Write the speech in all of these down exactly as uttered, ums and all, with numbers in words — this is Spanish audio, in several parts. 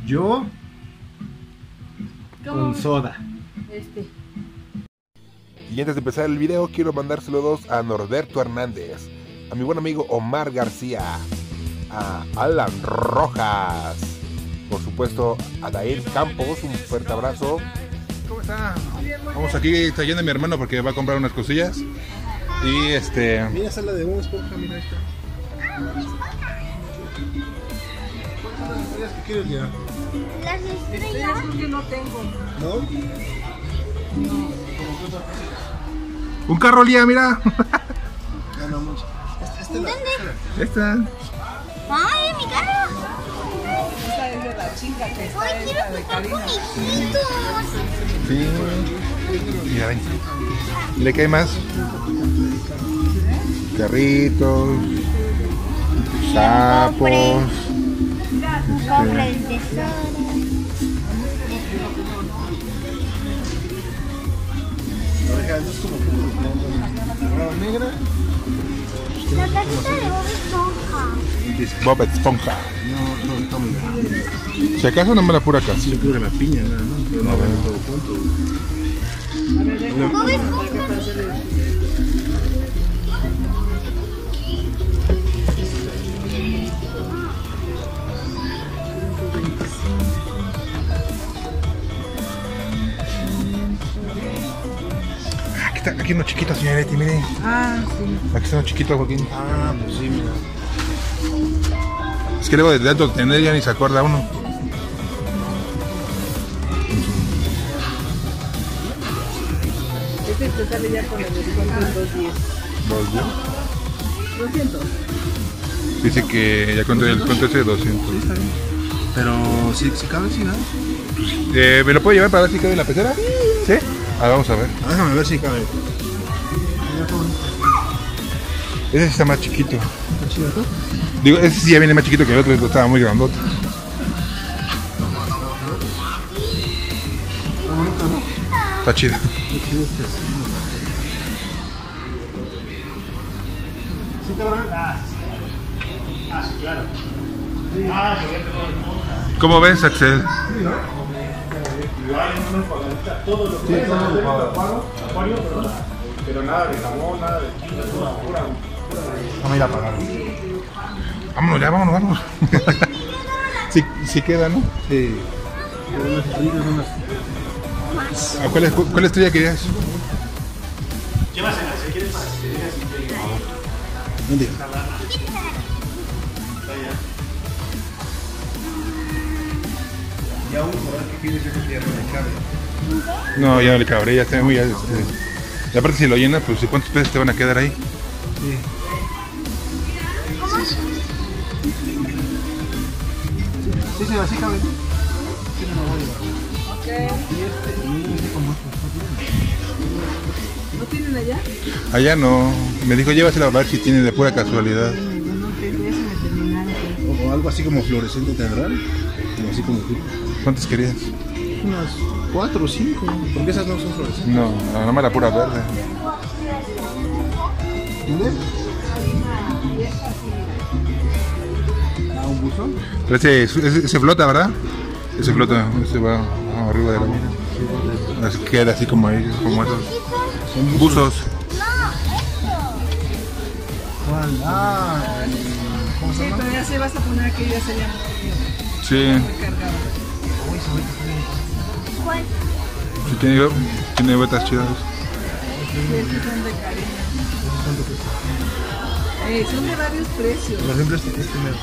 Yo ¿Cómo? con soda. Este. Y antes de empezar el video quiero mandar saludos a Norberto Hernández, a mi buen amigo Omar García, a Alan Rojas, por supuesto a Dair Campos, un fuerte abrazo. ¿Cómo está? Vamos aquí, está yendo mi hermano porque va a comprar unas cosillas. Y este... Mira, esa es la de una esponja, mira esta. ¿Cuáles son las estrellas que quieres llevar? Las Estrellas estrellas. creo que no tengo. ¿No? Un carro, Lía, mira. No, no, mucho. Esta, esta es la... ¿Dónde? Esta. ¡Ay, mi carro! Esta es de la chica que está ¡Ay, quiero esta de jugar Karina. conejitos! Sí. Mira, ven. ¿Le cae más? Carritos. Sapos. Cofre del tesoro. La oreja es como que negra. La casita de Bob Esponja. Bob Esponja. No, no, está muy grande. Si acaso no me la pura casa. Yo creo que la piña, nada más. Pero no, no, todo junto. Bob Esponja. Aquí está, aquí unos chiquitos, señor Leti, mire. Ah, sí. Aquí están los chiquitos, Joaquín. Ah, pues sí, mira. Es que luego de tanto tener ya ni se acuerda uno. Este te sale ya con el descuento en dos diez. ¿Dos días? doscientos. Dice que ya conté el descuento ese de doscientos. Sí, está bien. Pero si, si cabe, si nada. Eh, ¿Me lo puedo llevar para ver si cabe en la pecera? ¿Sí? Ah, vamos a ver. Ah, déjame ver si cabe. Ese sí está más chiquito. ¿Está chido esto? Digo, ese sí ya viene más chiquito que el otro, estaba muy grandote. Está bonito, ¿no? Está chido. Está chido este. ¿Sí cabrón? Ah, sí. Ah, sí, claro. Ah, se ve todo. ¿Cómo ves, Axel? Igual en una pagadita, todo lo que es acuario, acuario, pero, pero nada de jamón, nada de chile, pura, pura. Vamos a ir a pagar. Vámonos ya, vámonos, vámonos. sí, sí queda, ¿no? Sí. Unas estrellas, unas. ¿A cuál, ¿Cuál estrella querías? Llévaselas, si quieres para que te digas si te. ¿Dónde? Ya un corral que quieres, yo creo que ya no le cabe. No, ya no le cabré, ya está muy... Ya, este, y aparte si lo llenas, pues ¿cuántos peces te van a quedar ahí? Sí. Sí, sí, así cabe. Sí, me lo voy a llevar. Ok. Y este, y este con otro, ¿No tienen allá? Allá no, me dijo llévasela a ver si tiene de pura casualidad. Yo no tengo, ese me terminaron. o, o algo así como fluorescente tendrán. Como así como tú. ¿Cuántas querías? Unas cuatro o cinco. Porque esas no son fluorescentes. No, nada más la pura verde. ¿Dónde? ¿A un buzón? Pero ese, ese, ese flota, ¿verdad? Ese flota, ese va arriba de la mina. Así queda así como ahí, como esos Son buzos. ¿Cuál? Ah, ¿cómo se Sí, llama? pero ya se vas a poner que ya sería Sí, muy cargado. Uy, se ve que está bien. ¿Cuál? sí tiene, tiene botas chidas. Sí, estos son de Karina. Eh, son de varios precios. Por ejemplo, este, este me...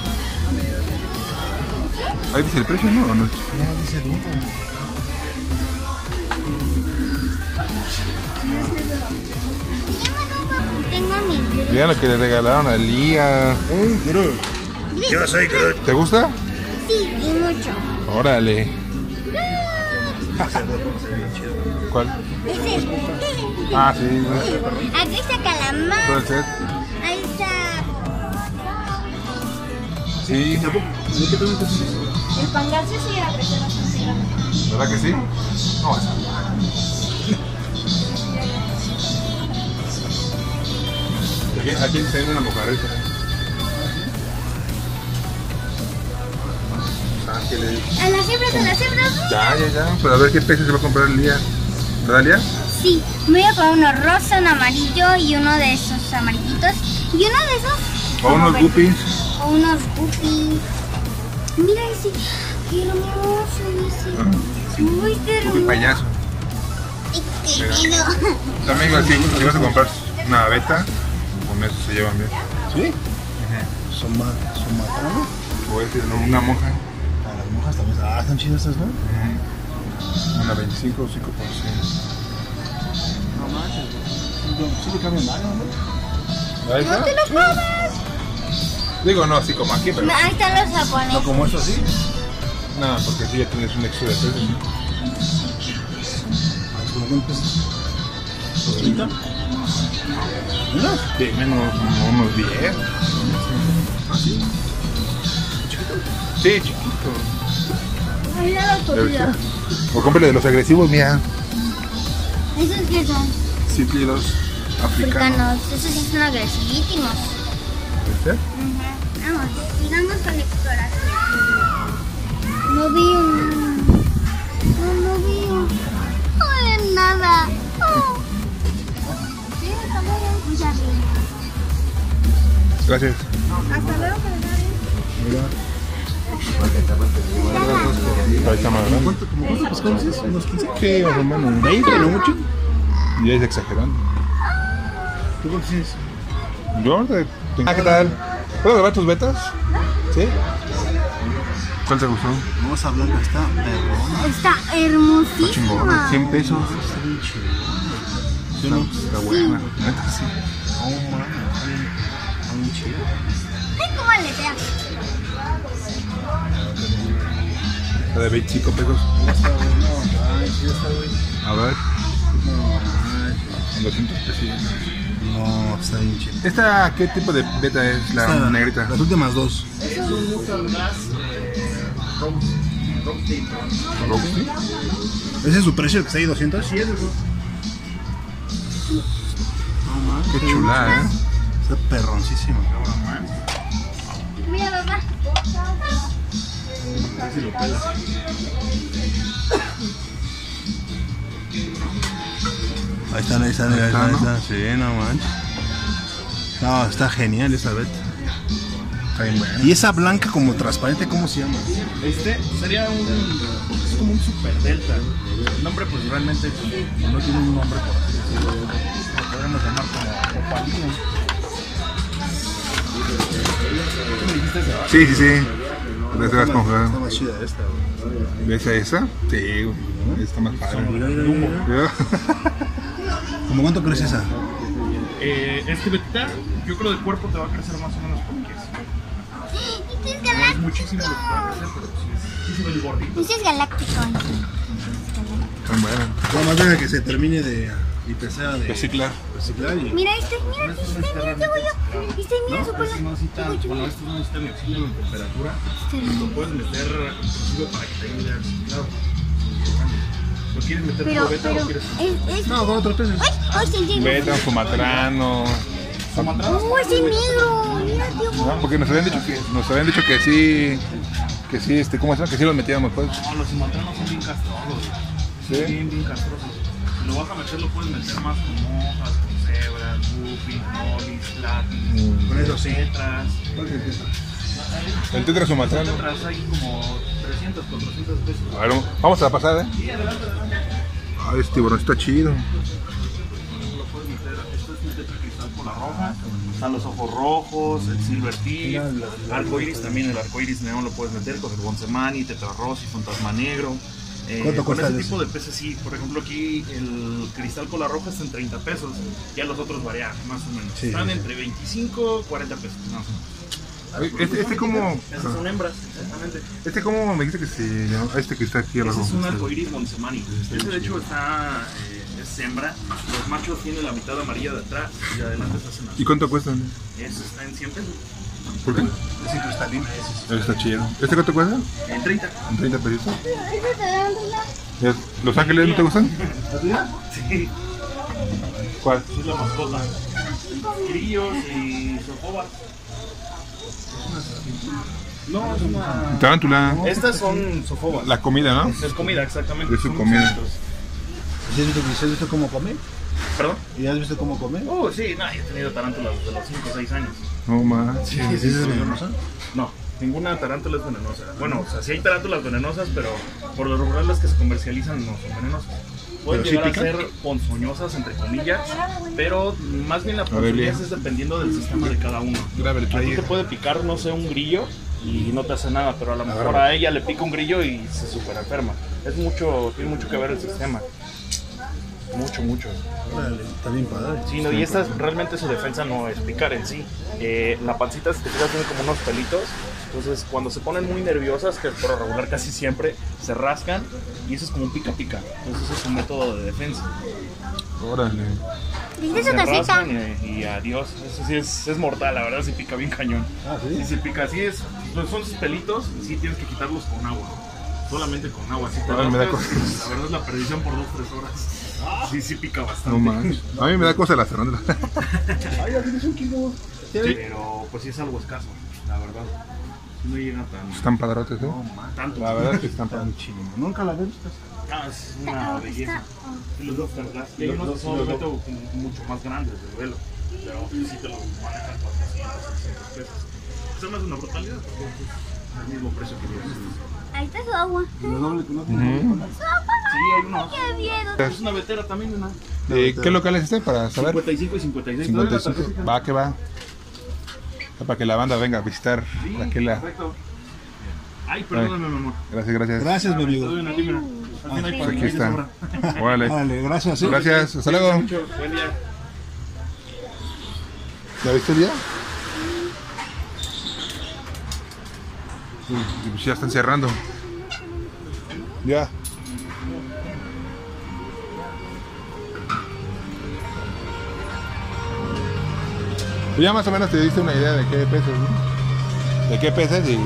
¿Ahí dice el precio, no? ¿O no? No, dice Dumbo. Tengo mi Vean lo que le regalaron a Lía. Un Groot. Yo soy Groot. ¿Te gusta? Sí, y mucho. Órale. ¿Cuál? Ese. Ah, sí. Aquí está Todo calamar. el set. Ahí está. Sí. ¿De qué tamaño es eso? El pangarcio sí era presión bastante grande. ¿Verdad que sí? No, esa. Aquí, aquí está una mojarrita. que le... A las hembras, a las hembras. Ya, ya, ya. Pero a ver qué peces se va a comprar el día. ¿Verdad, Lía? Sí, me voy a comprar uno rosa, uno amarillo y uno de esos amarillitos. Y uno de esos. O unos verde. guppies. O unos guppies. Mira ese. Qué hermoso ese. Muy Guppy hermoso. payaso. Qué lindo. También así, si vas a comprar una beta, con eso se llevan bien. ¿Sí? Son más, son más caros. O es no, una monja. A las monjas también. Ah, están chidas estas, ¿no? Una veinticinco o cinco por ciento. No manches. Sí le cambian varios, ¿no? ¿Ahí No está? te lo comas. Digo, no así como aquí, pero... Ahí están los japoneses. No como esto así. No, porque aquí ya tienes un extra de pesos. ¿Cómo cuánto pesa? ¿treinta? ¿Menos? Sí, menos como unos diez. ¿Ah, sí? Sí, chiquito. Mira los Debe ser. tortillas. O cómprale de los agresivos, mía. ¿Esos qué son? Cíclidos africanos. Africanos. Esos sí son agresivísimos. ¿Debe ser? Vamos, sigamos con la exploración. No veo nada. No, no veo. No veo nada. Oh. Sí, está muy bien. Gracias. Hasta luego, Ahí está más grande. ¿Cuánto, como cuánto pescado dices? ¿Unos quince? Sí, más o menos. ¿veinte? ¿No mucho? Ya es exagerando. ¿Tú cuánto tienes? Yo ahorita tengo- Ah, ¿qué tal? ¿Puedo grabar tus betas? ¿Sí? ¿Cuál te gustó? No, esa blanca está perrona. Está Está hermosísima. chingona. cien pesos. Está bien chida. ¿Sí o no? Está buena. Neta, sí. Oh, man. Está bien, está bien chida. Ay, cómo aletea. La de veinticinco pesos. Está bueno. Ay, sí, está bueno. A ver, No, en doscientos pesos. no, está bien chida. ¿Esta qué tipo de beta es? La Esta, negrita. Las últimas dos. ¿Roxy? ¿Ese es su precio que está ahí, doscientos? Sí, es eso. No, man. Qué chula, ¿eh? Está perroncísima. Mira, papá. Ahí están, ahí están, ahí Ahí está, están, ahí ¿no? están. Sí, no manches. No, está genial esa bet. Está bien buena. Y esa blanca como transparente, ¿cómo se llama? Este sería un. Es como un super delta. El nombre, pues realmente no tiene un nombre, por así decirlo. Lo podríamos llamar como opalino. ¿Tú me dijiste ese, verdad? Sí, sí, sí. De esa esponja. Está más chida esta, güey. ¿Ves a esa? Sí, güey. Está más padre. Mira, mira, mira. ¿Ya? ¿Cómo cuánto crees esa? Eh, este betita, yo creo de cuerpo te va a crecer más o menos porque es, Este es no es galáctico. muchísimo lo que va a crecer, pero sí, es, sí se ve el gordito. Este es galáctico. Están buenas. Nada más deja que se termine de y que sea de Reciclar. reciclar y Mira este, mira este, mira este güey. Este, mira su No, cola. si no necesitan, bueno, estos no necesitan ni oxígeno ni temperatura. Lo puedes meter inclusive para que te ayude a reciclar. ¿Lo quieres meter Pero, por beta pero, o quieres es, es. no, con otros peces. ¡Ay! ¡Ay, se entiende! Beta, fumatrano. Sumatran? ¡Oh, ese negro! Mira, tío. No, porque nos habían dicho que nos habían dicho que sí, que sí, este, ¿cómo se llama? Que sí los metíamos, pues. No, los sumatranos son bien castrosos. ¿Sí? Son bien, bien castrosos. Si lo vas a meter, lo puedes meter más con hojas, con cebras, guppies, molis, platis, Con eso sí. tetras. El tetra sumatrano. Tetras hay como trescientos, cuatrocientos pesos. A ver, vamos a la pasada, ¿eh? Sí, adelante, adelante. Ah, este tiburón está chido. Lo puedes meter, esto es un tetracristal por la roja. Están los ojos rojos, el silver tip, el arco iris, también el arco iris neón lo puedes meter con el bonsemani, tetrarrosi, fantasma negro. Eh, ¿Cuánto con cuesta ese ese? tipo de peces sí, por ejemplo aquí el cristal cola roja está en treinta pesos, ya los otros varían más o menos. Sí. Están entre veinticinco y cuarenta pesos más o menos. Este, este como, Esas son hembras, exactamente. este como me dijiste que se llama, este que está aquí Ese abajo. es un arcoíris bonsemani. Ese de hecho está, eh, es hembra. Los machos tienen la mitad amarilla de atrás y de adelante se hacen ¿Y azul. cuánto cuestan? Ese está en cien pesos. ¿Por qué? Ese cristalino. Este está chido. ¿Este cuánto cuesta? En treinta. ¿En treinta pesitos? Ese te da un ¿Ya- ¿Los ángeles no te gustan? Sí, ¿Cuál? es la mascota. Grillos y sofobas. No, es una... Tarántula. Estas son sofobas. La comida, ¿no? Es comida, exactamente. Es su Son comida. insectos. ¿Sí has visto, sí has visto cómo come? ¿Perdón? ¿Y has visto cómo come? Oh, sí, no, yo he tenido tarántulas desde los cinco o seis años. No más. ¿Sí es venenosa? No, ninguna tarántula es venenosa. Bueno, o sea, sí hay tarántulas venenosas, pero por lo regular las que se comercializan no son venenosas. Pueden ¿Pero sí llegar a pican? ser ponzoñosas, entre comillas, pero más bien la ver, ponzoñez Lía. es dependiendo del sistema de cada uno. Grábale, A ti trae. te puede picar, no sé, un grillo y no te hace nada, pero a lo mejor a ella le pica un grillo y se super enferma. Es mucho, tiene mucho que ver el sistema. Mucho, mucho. Órale, está bien padre. Sí, no, y esta realmente su defensa no es picar en sí. Eh, la pancita, si te fijas, tiene como unos pelitos. Entonces, cuando se ponen muy nerviosas, que por lo regular casi siempre, se rascan y eso es como un pica-pica. Entonces, ese es un método de defensa. Órale. ¿Viste Se su casita? rascan y, y adiós. Eso sí es, es mortal, la verdad, sí pica bien cañón. Ah, Sí, sí. sí pica, así es. Pues son sus pelitos y sí tienes que quitarlos con agua. Solamente con agua. Si te Ay, me da rascas, cosa. la verdad es la perdición por dos tres horas. Sí, sí pica bastante. No más. A mí me da cosa la tarántula. Ay, ya tienes un kilo. Pero pues sí es algo escaso, la verdad. No llega tan... Están padrotes, ¿eh? tanto. La verdad es que están padrotes. Nunca la viste. Ah, es una belleza. Y los dos cargas. Y hay unos que son obviamente mucho más grandes del velo. Pero sí te los manejan cuatrocientos, seiscientos pesos. Eso no es una brutalidad, porque es el mismo precio que tienes. Ahí está su agua. Lo doble con otro. Sí, hay unos. ¡Qué miedo! Es una vetera también, una. ¿De qué local es este para saber? cincuenta y cinco y cincuenta y seis. cincuenta y Todavía la cinco. tarjeta. Va, que va. Para que la banda venga a visitar Sí, Raquela. perfecto. Ay, perdóname, mi amor. Gracias, gracias. Gracias, mi amigo. Estoy bien aquí, mira. Al fin hay Pues para aquí mí, está. sobra. Órale. Órale, gracias. ¿sí? Gracias, hasta luego. Mucho. Buen día. ¿Ya viste el día? Uy, pues ya están cerrando. Ya. Pues ya más o menos te diste una idea de qué pesos, ¿no? De qué pesas y...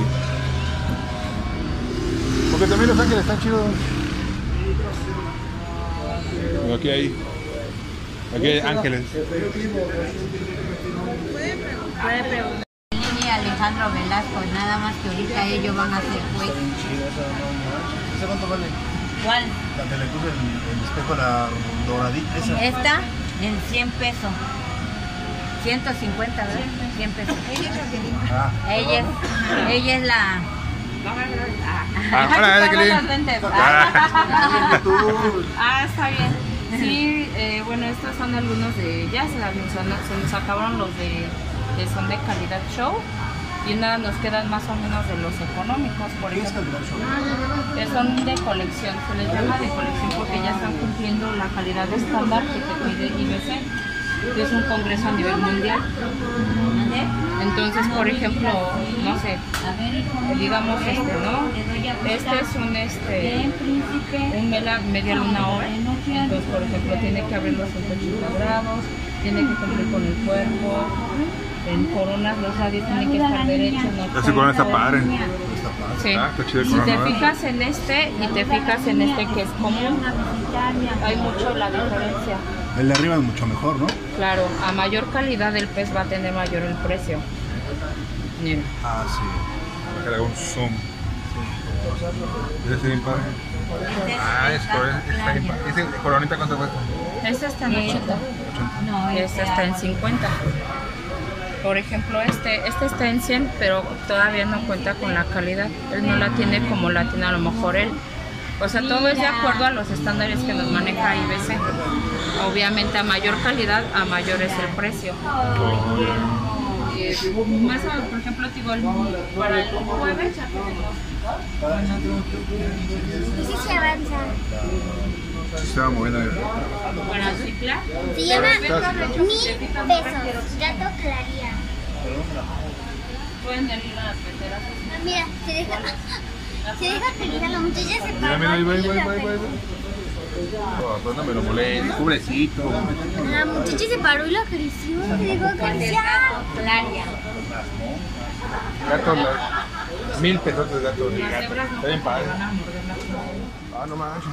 Porque también los ángeles están chidos. Pero aquí hay... Aquí hay ángeles. Puede preguntar. Y Alejandro Velasco, nada más que ahorita ellos van a hacer juez. ¿Ese cuánto vale? ¿Cuál? La que le puse el, el espejo, la doradita. Esa. Esta en cien pesos. ciento cincuenta, ¿verdad? cien pesos. Ah, Ella es, ella es la... Ah, hola, Jacqueline. Los lentes. Ah, está bien. Sí, eh, bueno, estos son algunos de ya se, nos, se nos acabaron los de que son de calidad show y nada nos quedan más o menos de los económicos, por ¿qué es ejemplo. calidad show? Eh, son de colección, se les llama de colección porque ya están cumpliendo la calidad estándar que te pide I B C, que es un congreso a nivel mundial. Entonces, por ejemplo, no sé, digamos este, ¿no? Este es un este un mela, media luna hora. Entonces, por ejemplo, tiene que abrir los ciento ochenta grados, tiene que cumplir con el cuerpo. En coronas los radios tienen que estar derechos. No Ese corona está chuecos. padre. Sí. Ah, está chido el Si corona, te ¿verdad? fijas en este y te fijas en este que es común, hay mucho la diferencia. El de arriba es mucho mejor, ¿no? Claro, a mayor calidad el pez va a tener mayor el precio. Mira. Ah, sí. Que le haga un zoom. Ese bien padre. Ah, es corona- está bien padre. ¿Ese coronita cuánto cuesta? Este está en ochenta. No, Y este está en cincuenta. Por ejemplo, este, este está en cien, pero todavía no cuenta con la calidad. Él no la tiene como la tiene a lo mejor él. O sea, todo es de acuerdo a los estándares que nos maneja I B C. Obviamente a mayor calidad, a mayor es el precio. Eh, más o menos, por ejemplo, digo, el- para el jueves ya tenemos. Y sí se avanza. Se estaba moviendo. Para ciclar. Se llama Pero ves, mil si te fijas, pesos. Gato Claría. pueden venir a las veteras. Ah, mira, se deja. Se deja feliz a la muchacha se Mira, paró mira, ahí va, ahí aquí va, y ahí va, ahí va, ahí va. Oh, pues no me lo moleste, pobrecito. la muchacha se paró y lo acarició. Se dejó acariciar. Claria. Gato, la- mil pesos de gato. de Las gato. cebras Está bien padre. van a morder la Ah, no manches.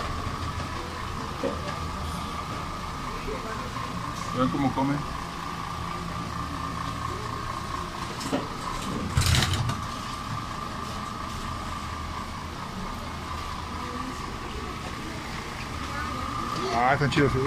Vean cómo come. Ah, están chidos, sí.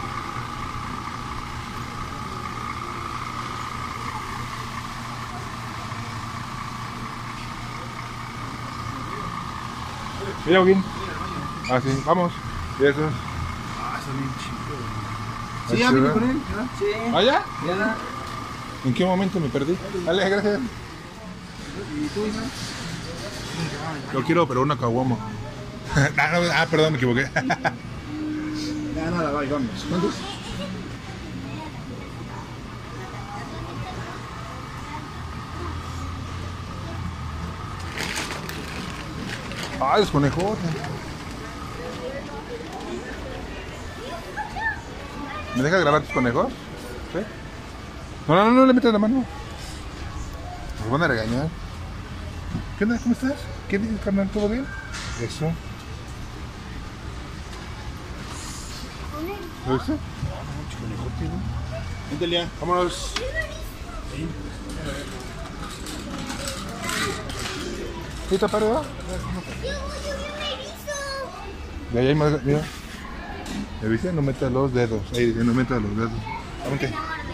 Mira, Joaquín. Ah, sí, vamos. Y esos. Ah, son bien chidos. Sí, ya vine con él. Sí. ¿Ah, ya? Ya. ¿En qué momento me perdí? Dale, gracias. ¿Y tú, hija? Yo quiero, pero una caguama. ah, no, ah, perdón, me equivoqué. Ya, nada, va, vamos. ¿Cuántos? Ah, los conejos. ¿Me dejas grabar tus conejos? ¿Sí? No, no, no, no le metas la mano. Nos van a regañar. ¿Qué onda? ¿Cómo estás? ¿Qué dices, carnal? ¿Todo bien? Eso. ¿Lo viste? Vente, Lía. Vámonos. ¿Sí está para arriba? De ahí hay más, mira. ¿Me viste? No metas los dedos. Ahí dice, no metas los dedos. Vente.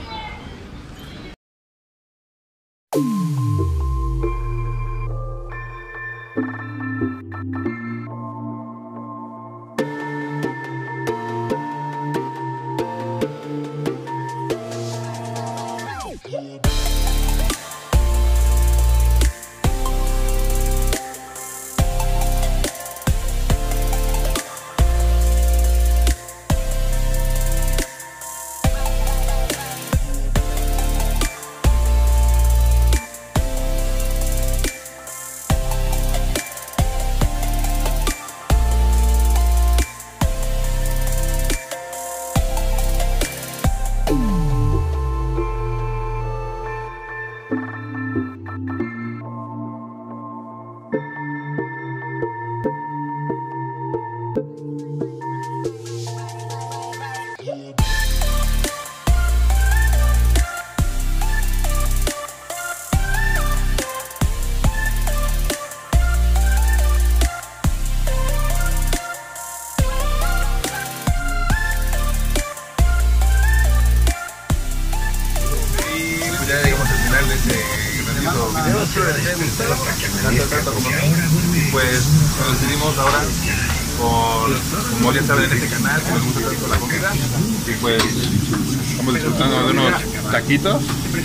Tanto, tanto como a mí. Y pues nos decidimos ahora, por, como ya saben en este canal, que nos gusta tanto la comida. Y pues estamos disfrutando de unos taquitos.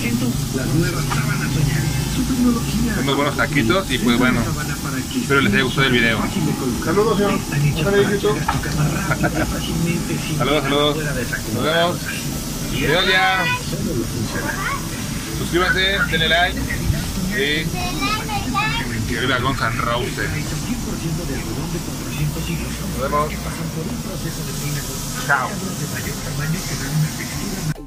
Unos buenos taquitos y pues bueno, espero les haya gustado el video. Saludos, señor. Saludos, saludos. Nos vemos. Adiós ya. Suscríbanse, denle like. Y que viva Guns N' Roses. Nos vemos. Chao.